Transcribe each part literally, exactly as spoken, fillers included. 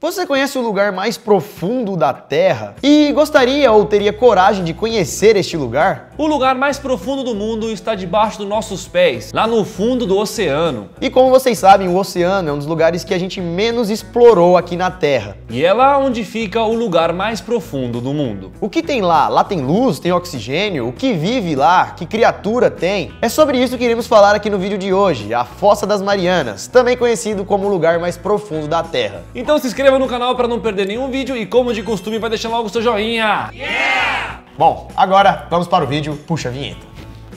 Você conhece o lugar mais profundo da Terra? E gostaria ou teria coragem de conhecer este lugar? O lugar mais profundo do mundo está debaixo dos nossos pés, lá no fundo do oceano. E como vocês sabem, o oceano é um dos lugares que a gente menos explorou aqui na Terra. E é lá onde fica o lugar mais profundo do mundo. O que tem lá? Lá tem luz, tem oxigênio? O que vive lá? Que criatura tem? É sobre isso que iremos falar aqui no vídeo de hoje, a Fossa das Marianas, também conhecido como o lugar mais profundo da Terra. Então se inscreva no canal para não perder nenhum vídeo e, como de costume, vai deixar logo o seu joinha. Yeah! Bom, agora vamos para o vídeo, puxa a vinheta.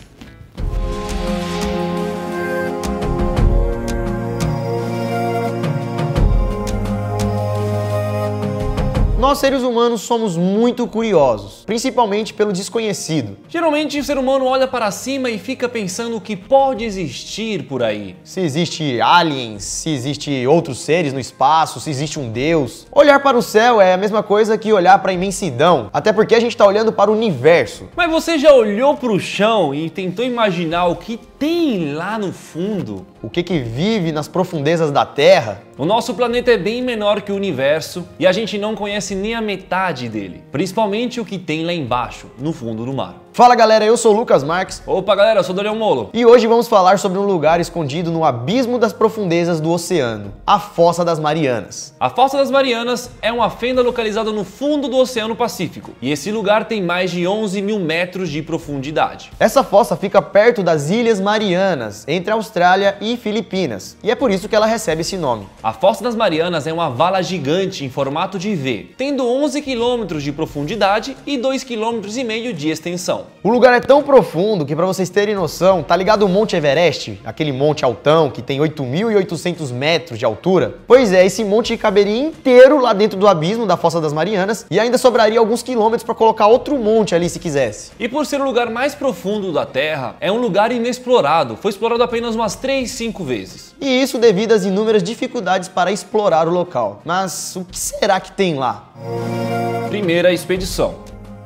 Nós, seres humanos, somos muito curiosos, principalmente pelo desconhecido. Geralmente o ser humano olha para cima e fica pensando o que pode existir por aí. Se existe aliens, se existe outros seres no espaço, se existe um Deus. Olhar para o céu é a mesma coisa que olhar para a imensidão, até porque a gente está olhando para o universo. Mas você já olhou para o chão e tentou imaginar o que tem lá no fundo? O que que vive nas profundezas da Terra? O nosso planeta é bem menor que o universo e a gente não conhece nem a metade dele, principalmente o que tem lá embaixo, no fundo do mar. Fala galera, eu sou o Lucas Marques. Opa galera, eu sou o Daniel Molo. E hoje vamos falar sobre um lugar escondido no abismo das profundezas do oceano, a Fossa das Marianas. A Fossa das Marianas é uma fenda localizada no fundo do Oceano Pacífico e esse lugar tem mais de onze mil metros de profundidade. Essa fossa fica perto das Ilhas Marianas, entre Austrália e Filipinas, e é por isso que ela recebe esse nome. A Fossa das Marianas é uma vala gigante em formato de V, tendo onze quilômetros de profundidade e dois vírgula cinco quilômetros de extensão. O lugar é tão profundo que, para vocês terem noção, tá ligado o Monte Everest? Aquele monte altão que tem oito mil e oitocentos metros de altura? Pois é, esse monte caberia inteiro lá dentro do abismo da Fossa das Marianas e ainda sobraria alguns quilômetros para colocar outro monte ali se quisesse. E por ser o lugar mais profundo da Terra, é um lugar inexplorado, foi explorado apenas umas três, cinco vezes. E isso devido às inúmeras dificuldades para explorar o local. Mas o que será que tem lá? Primeira expedição.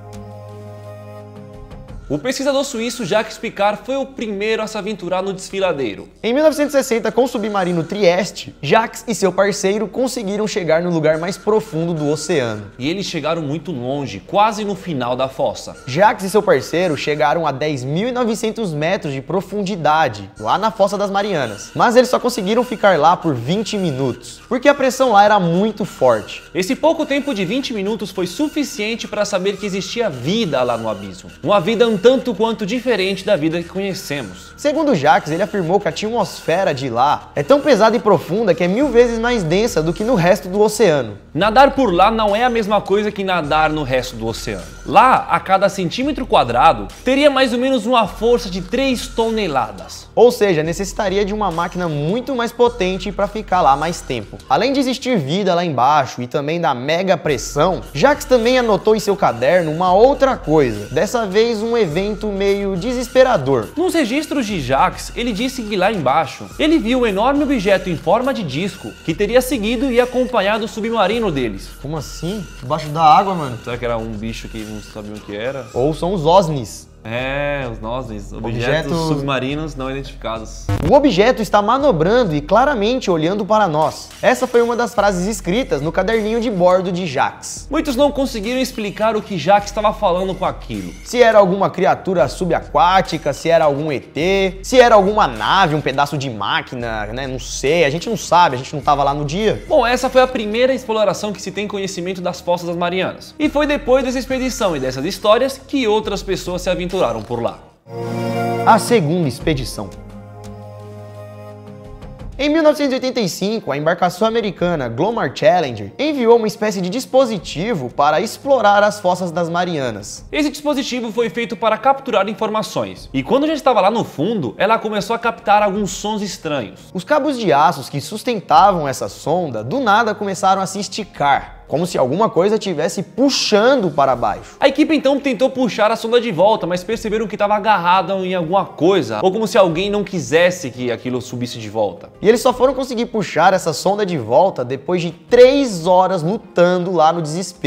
O pesquisador suíço Jacques Piccard foi o primeiro a se aventurar no desfiladeiro. Em mil novecentos e sessenta, com o submarino Trieste, Jacques e seu parceiro conseguiram chegar no lugar mais profundo do oceano. E eles chegaram muito longe, quase no final da fossa. Jacques e seu parceiro chegaram a dez mil e novecentos metros de profundidade, lá na Fossa das Marianas. Mas eles só conseguiram ficar lá por vinte minutos, porque a pressão lá era muito forte. Esse pouco tempo de vinte minutos foi suficiente para saber que existia vida lá no abismo. Uma vida um tanto quanto diferente da vida que conhecemos. Segundo Jacques, ele afirmou que a atmosfera de lá é tão pesada e profunda que é mil vezes mais densa do que no resto do oceano. Nadar por lá não é a mesma coisa que nadar no resto do oceano. Lá, a cada centímetro quadrado, teria mais ou menos uma força de três toneladas. Ou seja, necessitaria de uma máquina muito mais potente para ficar lá mais tempo. Além de existir vida lá embaixo e também da mega pressão, Jacques também anotou em seu caderno uma outra coisa, dessa vez um evento meio desesperador. Nos registros de Jacques, ele disse que lá embaixo, ele viu um enorme objeto em forma de disco que teria seguido e acompanhado o submarino deles. Como assim? Debaixo da água, mano? Será que era um bicho que não sabiam o que era? Ou são os OSNIs. É, os nós, objetos, objetos submarinos não identificados. O objeto está manobrando e claramente olhando para nós. Essa foi uma das frases escritas no caderninho de bordo de Jacques. Muitos não conseguiram explicar o que Jacques estava falando com aquilo. Se era alguma criatura subaquática, se era algum E T, se era alguma nave, um pedaço de máquina, né? Não sei, a gente não sabe, a gente não estava lá no dia. Bom, essa foi a primeira exploração que se tem conhecimento das Fossas das Marianas. E foi depois dessa expedição e dessas histórias que outras pessoas se aventuraram por lá. A segunda expedição. Em mil novecentos e oitenta e cinco, a embarcação americana Glomar Challenger enviou uma espécie de dispositivo para explorar as Fossas das Marianas. Esse dispositivo foi feito para capturar informações, e quando já estava lá no fundo, ela começou a captar alguns sons estranhos. Os cabos de aços que sustentavam essa sonda do nada começaram a se esticar, como se alguma coisa estivesse puxando para baixo. A equipe então tentou puxar a sonda de volta, mas perceberam que estava agarrada em alguma coisa, ou como se alguém não quisesse que aquilo subisse de volta. E eles só foram conseguir puxar essa sonda de volta depois de três horas lutando lá no desespero.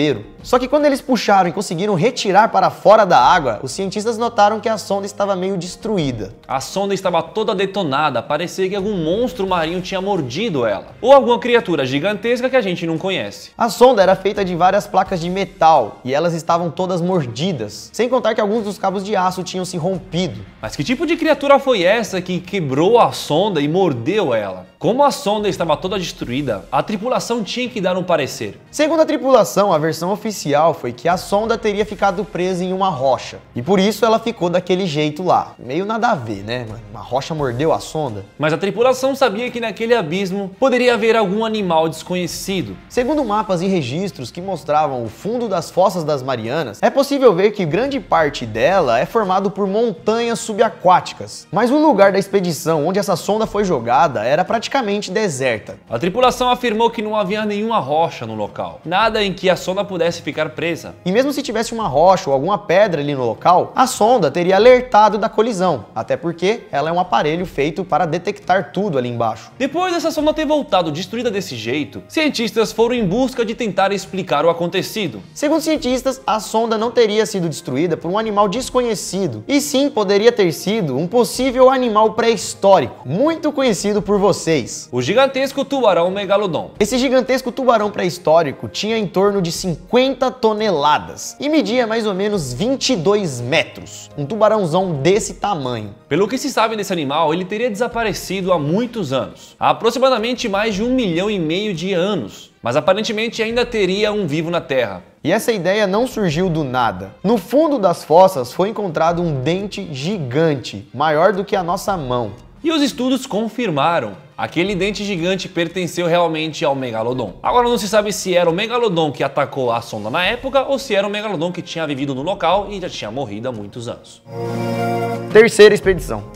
Só que quando eles puxaram e conseguiram retirar para fora da água, os cientistas notaram que a sonda estava meio destruída. A sonda estava toda detonada, parecia que algum monstro marinho tinha mordido ela. Ou alguma criatura gigantesca que a gente não conhece. A sonda era feita de várias placas de metal e elas estavam todas mordidas, sem contar que alguns dos cabos de aço tinham se rompido. Mas que tipo de criatura foi essa que quebrou a sonda e mordeu ela? Como a sonda estava toda destruída, a tripulação tinha que dar um parecer. Segundo a tripulação, a versão oficial foi que a sonda teria ficado presa em uma rocha. E por isso ela ficou daquele jeito lá. Meio nada a ver, né? Uma rocha mordeu a sonda. Mas a tripulação sabia que naquele abismo poderia haver algum animal desconhecido. Segundo mapas e registros que mostravam o fundo das Fossas das Marianas, é possível ver que grande parte dela é formado por montanhas subaquáticas. Mas o lugar da expedição onde essa sonda foi jogada era praticamente deserta. A tripulação afirmou que não havia nenhuma rocha no local, nada em que a sonda pudesse ficar presa. E mesmo se tivesse uma rocha ou alguma pedra ali no local, a sonda teria alertado da colisão, até porque ela é um aparelho feito para detectar tudo ali embaixo. Depois dessa sonda ter voltado destruída desse jeito, cientistas foram em busca de tentar explicar o acontecido. Segundo cientistas, a sonda não teria sido destruída por um animal desconhecido, e sim poderia ter sido um possível animal pré-histórico, muito conhecido por vocês. O gigantesco tubarão megalodon. Esse gigantesco tubarão pré-histórico tinha em torno de cinquenta toneladas e media mais ou menos vinte e dois metros. Um tubarãozão desse tamanho. Pelo que se sabe desse animal, ele teria desaparecido há muitos anos. Há aproximadamente mais de um milhão e meio de anos. Mas aparentemente ainda teria um vivo na Terra. E essa ideia não surgiu do nada. No fundo das fossas foi encontrado um dente gigante, maior do que a nossa mão. E os estudos confirmaram. Aquele dente gigante pertenceu realmente ao megalodon. Agora não se sabe se era o megalodon que atacou a sonda na época ou se era o megalodon que tinha vivido no local e já tinha morrido há muitos anos. Terceira expedição.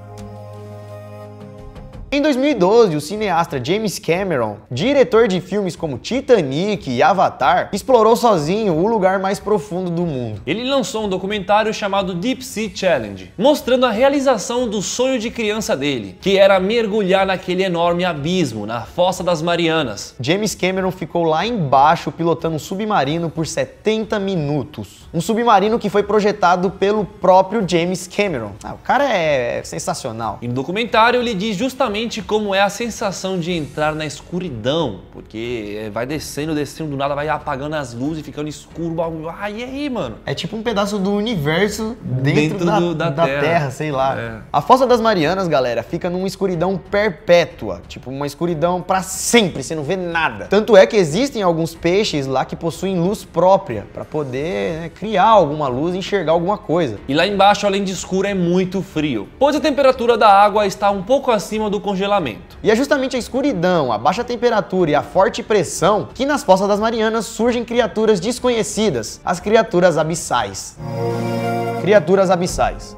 Em dois mil e doze, o cineasta James Cameron, diretor de filmes como Titanic e Avatar, explorou sozinho o lugar mais profundo do mundo. Ele lançou um documentário chamado Deep Sea Challenge, mostrando a realização do sonho de criança dele, que era mergulhar naquele enorme abismo, na Fossa das Marianas. James Cameron ficou lá embaixo pilotando um submarino por setenta minutos. Um submarino que foi projetado pelo próprio James Cameron. Ah, o cara é sensacional. E no documentário ele diz justamente como é a sensação de entrar na escuridão, porque vai descendo, descendo do nada, vai apagando as luzes, ficando escuro, ah, e aí, mano? É tipo um pedaço do universo dentro, dentro da, do, da, da terra. terra, sei lá. É. A Fossa das Marianas, galera, fica numa escuridão perpétua, tipo uma escuridão pra sempre, você não vê nada. Tanto é que existem alguns peixes lá que possuem luz própria, pra poder, né, criar alguma luz e enxergar alguma coisa. E lá embaixo, além de escuro, é muito frio, pois a temperatura da água está um pouco acima do congelamento. E é justamente a escuridão, a baixa temperatura e a forte pressão que nas Fossas das Marianas surgem criaturas desconhecidas, as criaturas abissais. Criaturas abissais.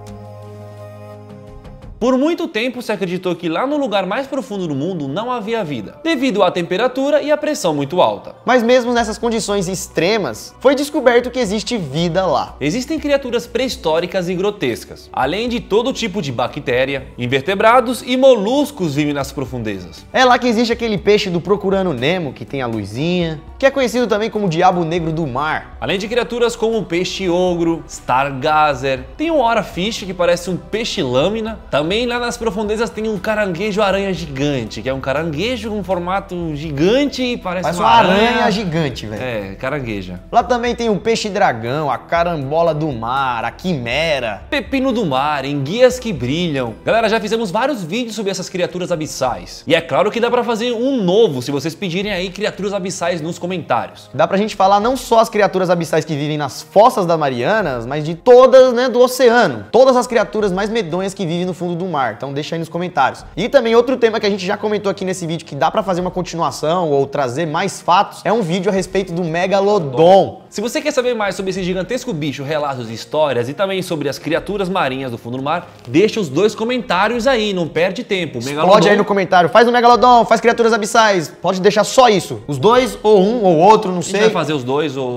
Por muito tempo se acreditou que lá no lugar mais profundo do mundo não havia vida, devido à temperatura e à pressão muito alta. Mas mesmo nessas condições extremas, foi descoberto que existe vida lá. Existem criaturas pré-históricas e grotescas, além de todo tipo de bactéria, invertebrados e moluscos vivem nas profundezas. É lá que existe aquele peixe do Procurando Nemo, que tem a luzinha, que é conhecido também como o Diabo Negro do Mar. Além de criaturas como o peixe-ogro, Stargazer, tem um Orafish que parece um peixe-lâmina. Também lá nas profundezas tem um caranguejo-aranha gigante, que é um caranguejo com um formato gigante e parece, parece uma, uma aranha, aranha gigante, velho. É, carangueja. Lá também tem o peixe-dragão, a carambola do mar, a quimera, pepino do mar, enguias que brilham. Galera, já fizemos vários vídeos sobre essas criaturas abissais. E é claro que dá pra fazer um novo, se vocês pedirem aí criaturas abissais nos comentários. Dá pra gente falar não só as criaturas abissais que vivem nas Fossas das Marianas, mas de todas, né, do oceano. Todas as criaturas mais medonhas que vivem no fundo do mar. Então deixa aí nos comentários. E também outro tema que a gente já comentou aqui nesse vídeo, que dá pra fazer uma continuação ou trazer mais fatos, é um vídeo a respeito do Megalodon. Se você quer saber mais sobre esse gigantesco bicho, relatos e histórias, e também sobre as criaturas marinhas do fundo do mar, deixa os dois comentários aí, não perde tempo. Megalodon... Pode aí no comentário, faz o Megalodon, faz criaturas abissais, pode deixar só isso. Os dois ou um ou outro, não sei. A gente vai fazer os dois ou... E também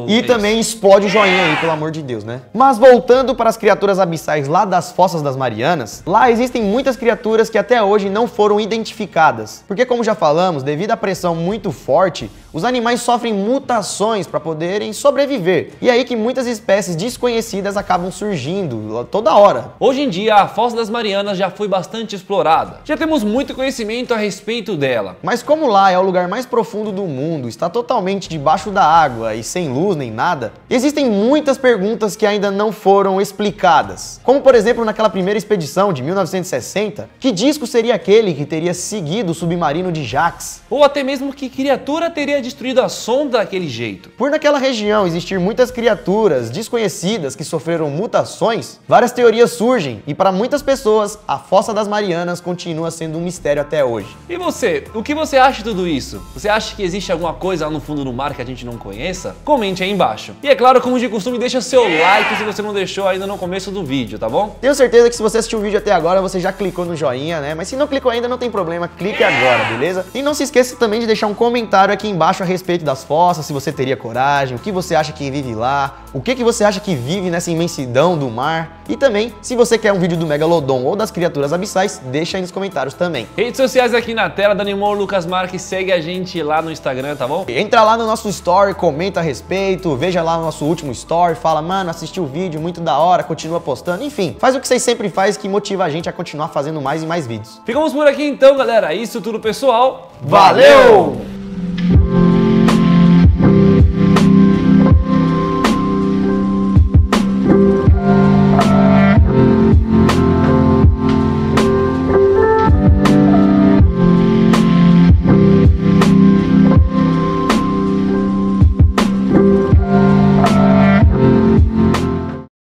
também explode o joinha aí, pelo amor de Deus, né? Mas voltando para as criaturas abissais lá das Fossas das Marianas, lá existem muitas criaturas que até hoje não foram identificadas. Porque, como já falamos, devido à pressão muito forte, os animais sofrem mutações para poderem sobreviver. E é aí que muitas espécies desconhecidas acabam surgindo toda hora. Hoje em dia, a Fossa das Marianas já foi bastante explorada. Já temos muito conhecimento a respeito dela. Mas como lá é o lugar mais profundo do mundo, está totalmente debaixo da água e sem luz nem nada, existem muitas perguntas que ainda não foram explicadas. Como, por exemplo, naquela primeira expedição de mil novecentos e sessenta, que disco seria aquele que teria seguido o submarino de Jacques? Ou até mesmo que criatura teria destruído a sonda daquele jeito. Por naquela região existir muitas criaturas desconhecidas que sofreram mutações, várias teorias surgem e para muitas pessoas a Fossa das Marianas continua sendo um mistério até hoje. E você, o que você acha de tudo isso? Você acha que existe alguma coisa lá no fundo do mar que a gente não conheça? Comente aí embaixo. E é claro, como de costume, deixa seu like se você não deixou ainda no começo do vídeo, tá bom? Tenho certeza que se você assistiu o vídeo até agora, você já clicou no joinha, né? Mas se não clicou ainda, não tem problema, clique agora, beleza? E não se esqueça também de deixar um comentário aqui embaixo a respeito das fossas, se você teria coragem, o que você acha que vive lá, o que, que você acha que vive nessa imensidão do mar. E também, se você quer um vídeo do Megalodon ou das criaturas abissais, deixa aí nos comentários também. Redes sociais aqui na tela, Danimon Lucas Marques, segue a gente lá no Instagram, tá bom? Entra lá no nosso story, comenta a respeito, veja lá no nosso último story, fala, mano, assisti o vídeo, muito da hora, continua postando, enfim, faz o que vocês sempre fazem que motiva a gente a continuar fazendo mais e mais vídeos. Ficamos por aqui então, galera. Isso tudo, pessoal. Valeu!